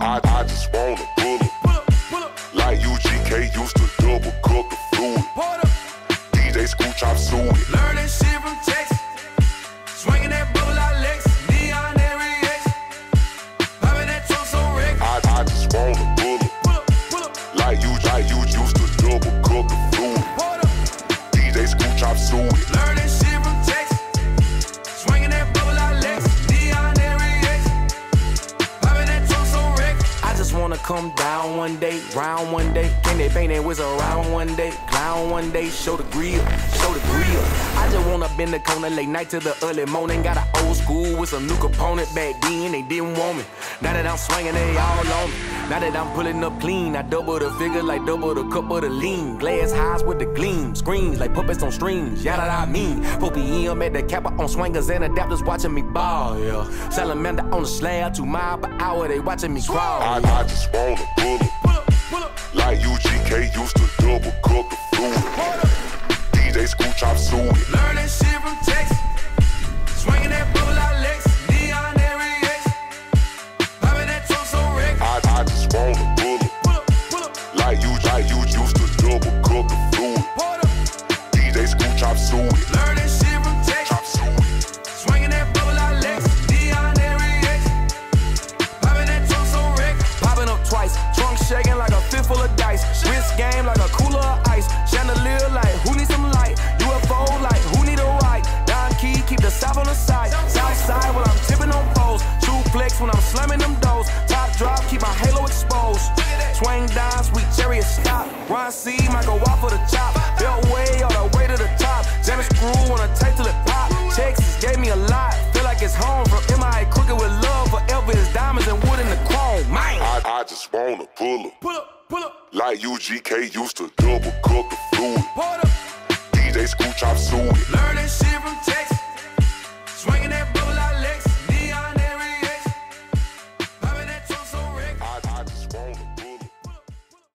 I just wanna pull up. Like UGK used to double cook the fluid. DJ Screw Chop Suey. Learning shit from Texas. Swinging that bubble out Lex. Neon every X. Popping that trunk so wreck. I just wanna pull up. Like you used to double cook the fluid. DJ Screw Chop Suey. Learning shit from Texas. Swinging that bubble out Lex. Neon every X. Popping that trunk so wreck. I just wanna come down one day, round one day. Can they paint that whistle around one day? Clown one day, show the grill, show the grill. I just wanna bend the corner late night to the early morning. Got an old school with some new component. Back then they didn't want me. Now that I'm swinging, they all on me. Now that I'm pulling up clean, I double the figure like double the cup of the lean. Glass highs with the gleam, screens like puppets on strings. Yeah, that I mean. 4 p.m. at the Kappa on swingers and adapters watching me ball, yeah. Salamander on the slab, 2 miles per hour, they watching me crawl. I just wanna pull up. Like UGK used to double cook the fluid. DJ Screw Chop Suey. Learning shit from Texas. Swinging that bubble out Lex. Neon every X. Popping that trunk so wreck. I just wanna pull up. Like you used to double cook the fluid. DJ Screw Chop Suey. Learning shit from Texas. Swinging that bubble out Lex. Neon every X. Popping that trunk so wreck. Popping up twice. Trunk shaking like a fifth full of dice. Wrist game like a cooler of ice. Chandelier like who needs some light? UFO like who need a ride? Don Key keep the south on the side. South side when I'm tipping on poles. True flex when I'm slamming them doors. Top drop keep my halo exposed. Swing down, sweet chariot stop. Ron C, might go off for the chop. Beltway all the way to the top. Jam and screw wanna take till it pop. Texas gave me a lot. Feel like it's home from MI crooked with love. Forever is diamonds and wood in the chrome. Man, I just wanna pull up. Pull up. Like UGK used to double cook the fluid. DJ Screw Chop Suey. Learning shit from